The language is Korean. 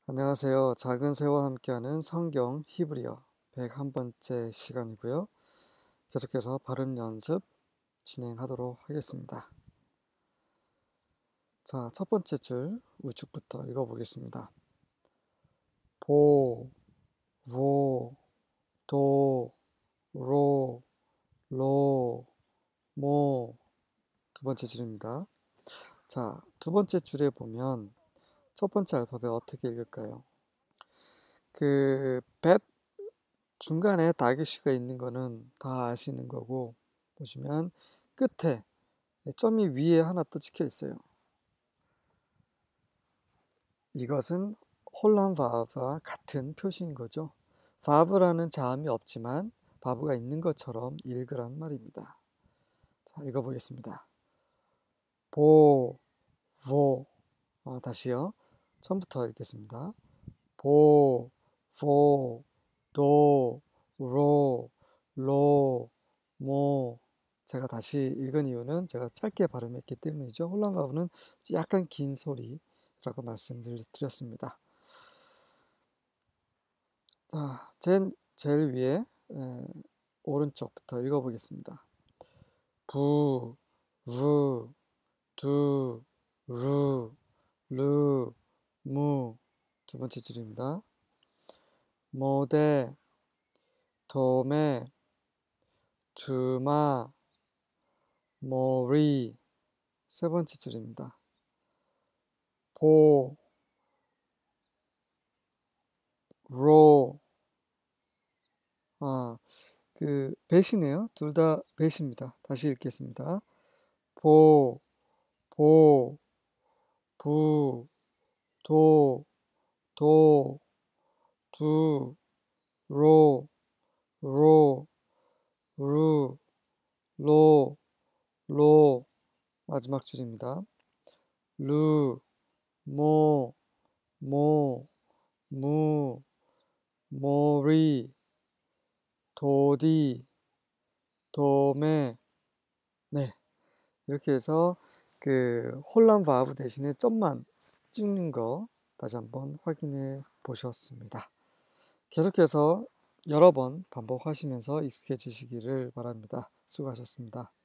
안녕하세요. 작은 새와 함께하는 성경 히브리어 101번째 시간이고요. 계속해서 발음 연습 진행하도록 하겠습니다. 자, 첫 번째 줄 우측부터 읽어보겠습니다. 보, 보, 도, 로, 로, 모. 두 번째 줄입니다. 자, 두 번째 줄에 보면 첫 번째 알파벳 어떻게 읽을까요? 벳 중간에 다기쉬가 있는 거는 다 아시는 거고, 보시면 끝에 점이 위에 하나 또 찍혀 있어요. 이것은 홀란 바브와 같은 표시인 거죠. 바브라는 자음이 없지만 바브가 있는 것처럼 읽으란 말입니다. 자, 읽어보겠습니다. 보, 보. 다시요. 처음부터 읽겠습니다. 보, 보, 도, 로, 로, 모. 제가 다시 읽은 이유는 제가 짧게 발음했기 때문이죠. 홀란 바브는 약간 긴 소리라고 말씀드렸습니다. 자, 제일 위에 오른쪽부터 읽어보겠습니다. 부, 부, 두, 루, 루, 무. 두 번째 줄입니다. 모데, 도메, 두마, 모리. 세 번째 줄입니다. 보, 로. 배시네요. 둘 다 배시입니다. 다시 읽겠습니다. 보, 보, 부, 도, 도, 두, 로, 로, 루, 로, 로. 마지막 줄입니다. 루, 모, 모, 무, 모리, 도디, 도메. 네, 이렇게 해서 홀란 바브 대신에 점만 찍는 거 다시 한번 확인해 보셨습니다. 계속해서 여러 번 반복하시면서 익숙해지시기를 바랍니다. 수고하셨습니다.